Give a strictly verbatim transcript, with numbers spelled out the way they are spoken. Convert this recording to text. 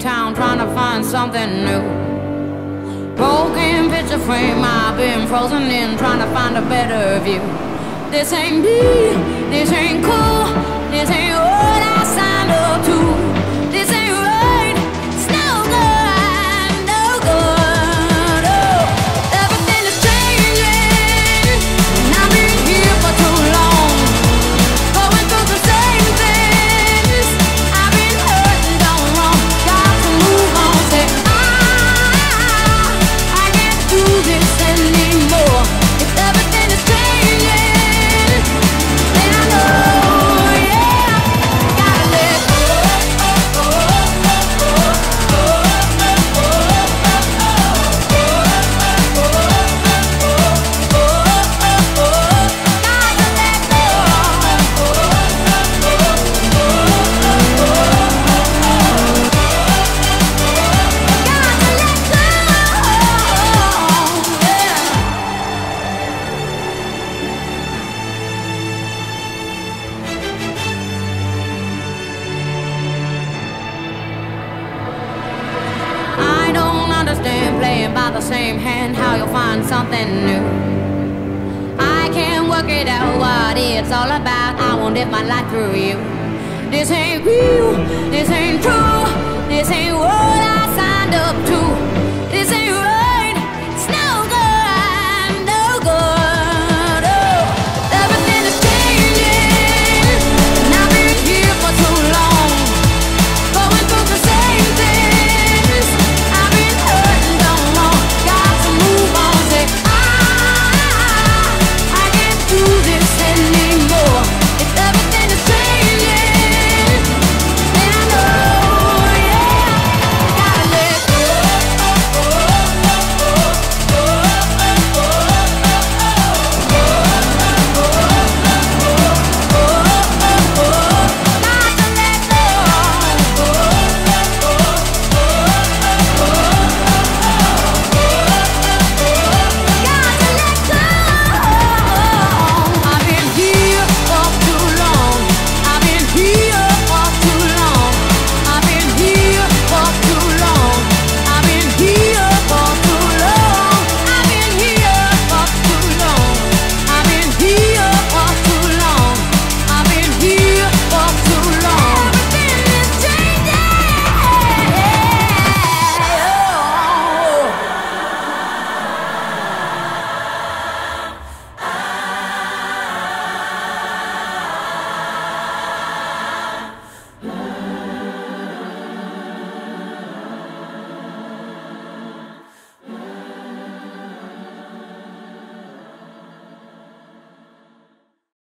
town trying to find something new. Broken picture frame, I've been frozen in trying to find a better view. This ain't me, this ain't cool, this ain't what I signed up to. This ain't right, it's no good, no good. Oh, everything is changing, and I've been here for too long, going through the same things. I've been hurt and done wrong, got to move on. Say I, I can't do this anymore. If everything is changing, then I know, yeah, gotta let go. I don't understand playing by the same hand, how you'll find something new. I can't work it out what it's all about. I won't live my life through you. This ain't real, this ain't true, this ain't what